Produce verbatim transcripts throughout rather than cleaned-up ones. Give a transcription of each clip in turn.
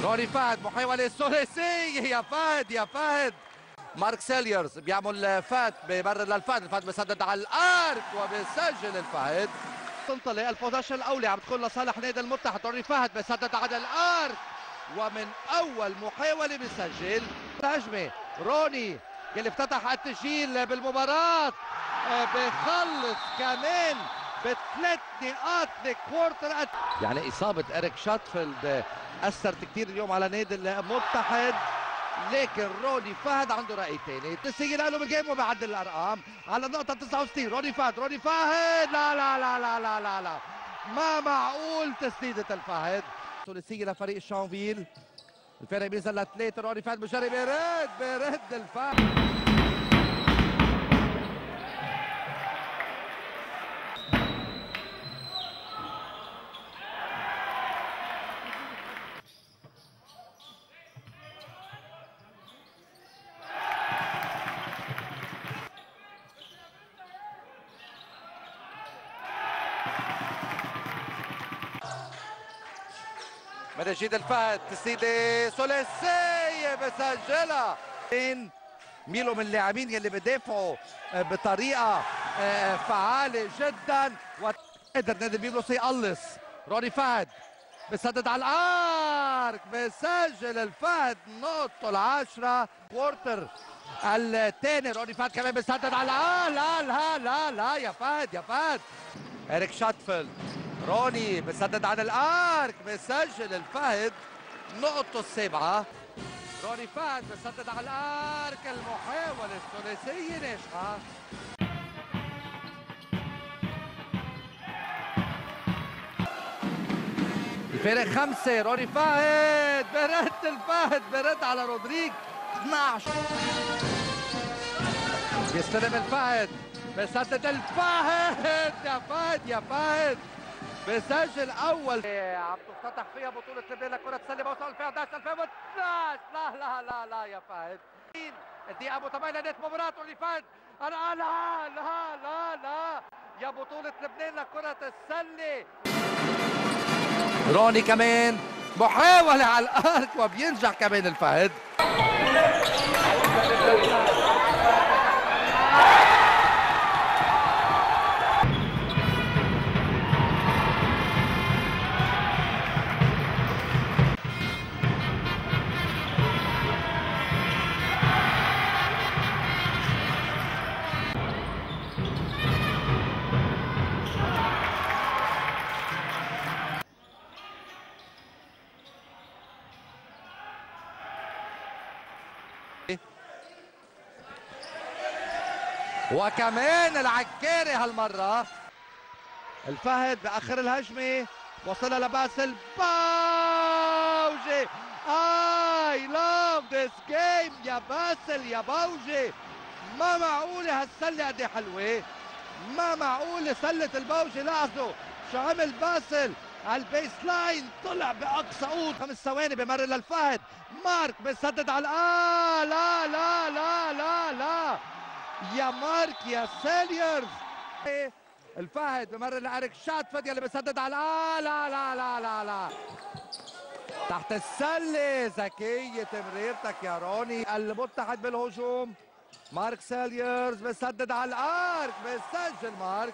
روني فهد محاولة ثلاثية يا فهد يا فهد. مارك سيليرز بيعمل فات ببرر للفهد، الفهد بيسدد على الارك وبيسجل الفهد. تنطلق البوزيشن الاولى عم تكون لصالح نادي المتحد. روني فهد بيسدد على الارك ومن اول محاولة بيسجل. هجمة روني يلي افتتح التسجيل بالمباراة بخلص كمان بثلاث نقاط لكوارتر. يعني اصابة إريك شاتفيلد اثرت كثير اليوم على نادي المتحد، لكن روني فهد عنده رأي ثاني. تسجيل له بالجيم وبعدل الارقام على النقطة تسعة وستين. روني فهد روني فهد لا لا لا لا لا لا لا ما معقول تسديدة الفهد. ثلاثية لفريق شانفيل، الفرق بينزل لثلاثة. روني فهد مجري بيرد بيرد الفهد. مجيد الفهد تسديده ثلاثيه بسجلها. ميلو من اللاعبين يلي بدافعوا بطريقه فعاله جدا وقدر نادي بيبلس يقلص. روني فهد بسدد على الارك بسجل الفهد نقطه العاشره. كوارتر الثاني روني فهد كمان بسدد على الارك. لا لا لا لا يا فهد يا فهد. إريك شاتفيلد روني بسدد على الارك بسجل الفهد نقطته السابعه. روني فهد بسدد على الارك، المحاوله الثلاثيه ناجحه. الفارق خمسه. روني فهد برد الفهد برد على رودريج اثنعش. بيستلم الفهد بسدد الفهد يا فهد يا فهد بسجل اول. عم تفتتح فيها بطولة لبنان لكرة سلة بوصل ألفين وأحد عشر ألفين واثنعش. لا لا لا لا يا فهد. الدقيقة متباينة لنهاية مباراة روني فهد. لا لا لا لا لا يا بطولة لبنان لكرة السلة. روني كمان محاولة على الارك وبينجح كمان الفهد. وكمان العكاري هالمرة. الفهد بآخر الهجمة وصلها لباسل باوجي. I love this game يا باسل يا باوجي. ما معقولة هالسلة قد ايه حلوة، ما معقولة سلة الباوجي. لاحظوا شو عمل باسل على البيس لاين، طلع بأقصى قوة. خمس ثواني بمرر للفهد. مارك بيسدد على آه لا لا لا لا لا يا مارك يا سيليرز. الفهد بمرر لإريك شاتفيلد يلي بيسدد على آه لا لا لا لا لا تحت السلة. ذكية تمريرتك يا روني. المتحد بالهجوم. مارك سيليرز بيسدد على الارك بيسجل مارك.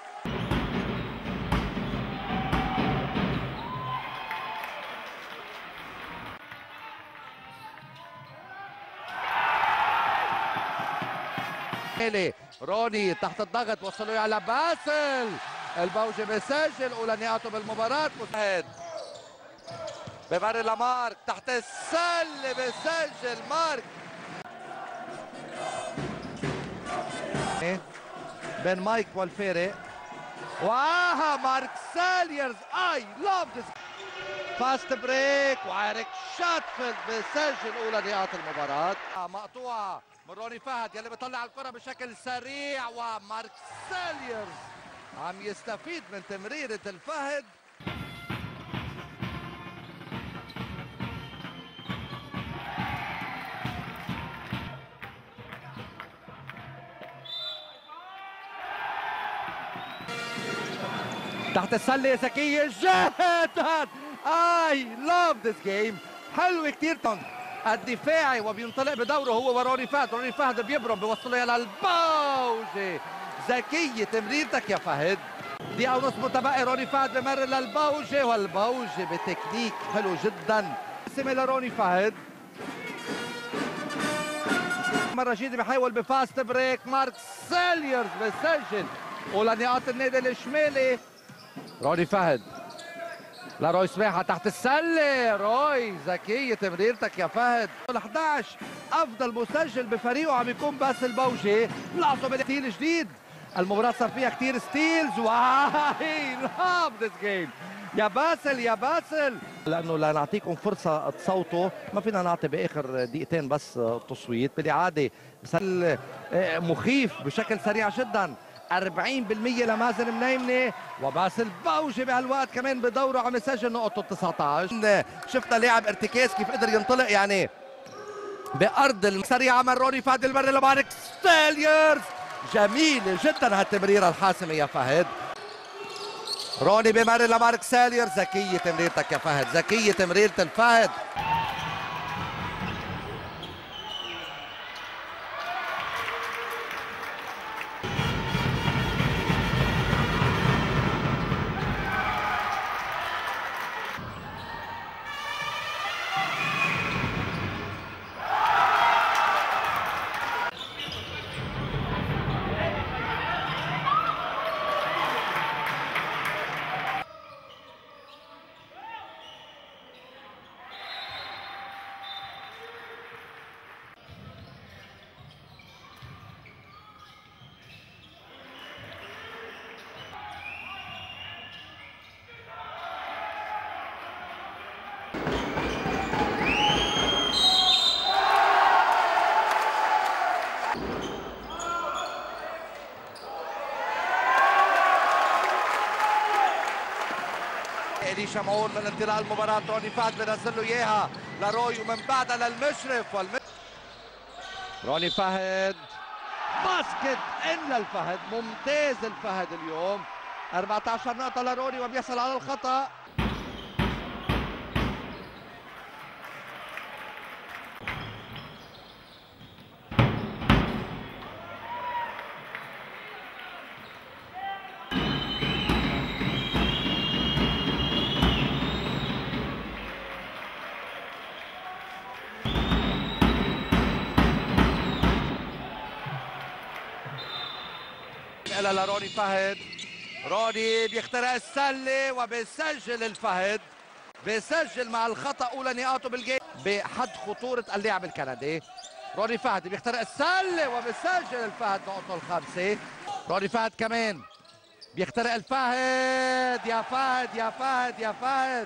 روني تحت الضغط وصلوا على باسل. البوجي بيسجل اولى نقاطه بالمباراه. مشاهد بمرر لمارك تحت السله بيسجل مارك. بين مايك والفارق واها مارك سيليرز. اي لاف ذس فاست بريك وإريك شاتفيلد بيسجل اولى نقاط المباراه. مقطوعه من روني فهد يلي بيطلع الكره بشكل سريع، ومارك سيليرز عم يستفيد من تمريره الفهد. تحت السله ذكيه جدا. I love this game. حلو كتير الدفاعي وبينطلق بدوره هو وروني فهد. روني فهد بيبرم بيوصله للباوجي. ذكية تمريرتك يا فهد. دقيقة ونص متبقي. روني فهد بمرر للباوجي والباوجي بتكنيك حلو جدا. سمي لروني فهد مرة جديدة بحاول بفاست بريك. مارك سيليرز بسجل ولنقاط النادي الشمالي. روني فهد لروي سماحة تحت السلة. روي ذكية تمريرتك يا فهد. أحد عشر أفضل مسجل بفريقه عم يكون باسل باوجي. لقطه بالستيل جديد. المباراة صار فيها كتير ستيلز. واي لاف ذيس جيم يا باسل يا باسل. لأنه لنعطيكم فرصة تصوتوا ما فينا نعطي بآخر دقيقتين بس تصويت بالإعادة. بسل مخيف بشكل سريع جدا. أربعين بالمئة لمازن منيمني وباسل باوجي بهالوقت كمان بدوره عم يسجل نقطه تسعة عشر. شفنا لاعب ارتكاز كيف قدر ينطلق يعني بارض السريعه من روني فهد. المره لمارك سيليرز. جميله جدا هالتمريره الحاسمه يا فهد. روني بمرر لمارك سيليرز. ذكيه تمريرتك يا فهد. ذكيه تمريره الفهد. إلي شمعون من انطلاق المباراة. روني فهد بنزل له اياها لروي ومن بعدها للمشرف والم... روني فهد باسكت ان للفهد. ممتاز الفهد اليوم. أربعة عشر نقطة لروني وبيحصل على الخطأ. إلى لروني فهد. روني بيخترق السلة وبيسجل الفهد. بيسجل مع الخطأ أولى نقاطه بالجيم بحد خطورة اللاعب الكندي. روني فهد بيخترق السلة وبيسجل الفهد نقطه الخامسة. روني فهد كمان بيخترق الفهد. يا فهد يا فهد يا فهد.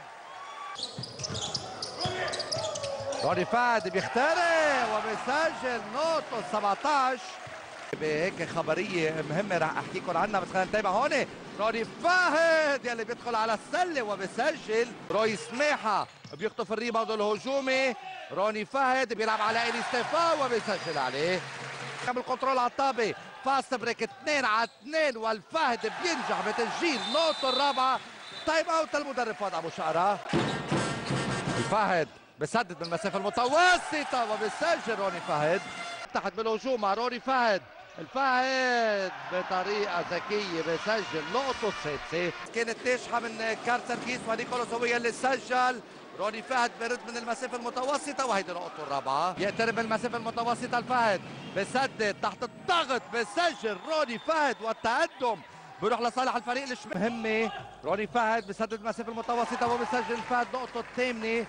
روني فهد بيخترق وبيسجل نقطه سبعة عشر. بهيك خبريه مهمه راح احكي لكم عنها بس خلينا نتابع هون. روني فهد يلي بيدخل على السله وبيسجل. روي سماحه بيخطف الريباوند الهجومي. روني فهد بيلعب على إلي ستيفان وبيسجل عليه. عمل كنترول على الطابه. فاست بريك اثنين على اثنين والفهد بينجح بتسجيل نقطه الرابعه. تايم اوت المدرب فؤاد ابو شقره. الفهد بسدد من المسافه المتوسطه وبيسجل روني فهد. تحت بالهجوم مع روني فهد. الفهد بطريقه ذكيه بسجل نقطه السادسه. كانت ناجحه من كارتر كيس ونيكولاس هو اللي سجل. روني فهد برد من المسافه المتوسطه وهيدي نقطه الرابعه. يقترب من المسافه المتوسطه. الفهد بسدد تحت الضغط بسجل روني فهد والتقدم بيروح لصالح الفريق الشمالي. مهمه. روني فهد بسدد المسافه المتوسطه وبسجل الفهد نقطه الثامنه.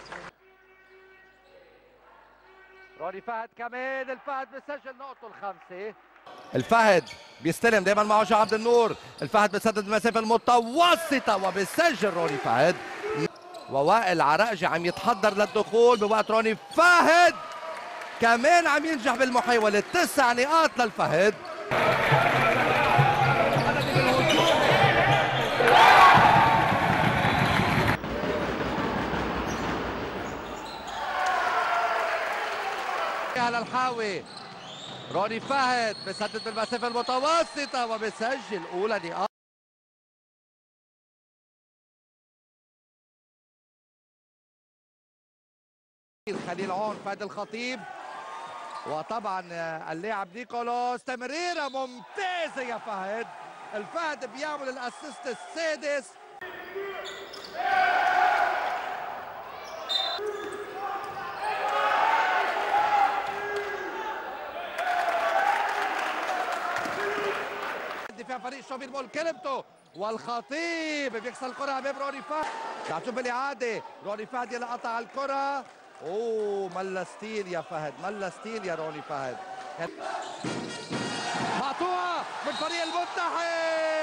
روني فهد كمان. الفهد بسجل نقطه الخامسه. الفهد بيستلم دائما معه جو عبد النور. الفهد بسدد المسافه المتوسطه وبسجل روني فهد. ووائل عرقجي عم يتحضر للدخول بوقت روني فهد كمان عم ينجح بالمحاوله. تسع نقاط للفهد. على الحاوي. روني فهد بسدد بالمسافه المتوسطه وبسجل اولى نقاط. خليل عون فهد الخطيب، وطبعا اللاعب نيكولاس، تمريره ممتازه يا فهد. الفهد بيعمل الاسيست السادس. دفاع فريق شوبير مول كلمته، والخطيب بيكسر الكره امام روني فهد. تعال شوف الاعاده، روني فهد يلا قطع الكره. اوه ملا ستيل يا فهد، ملا ستيل يا روني فهد. مقطوعه من فريق المتحد.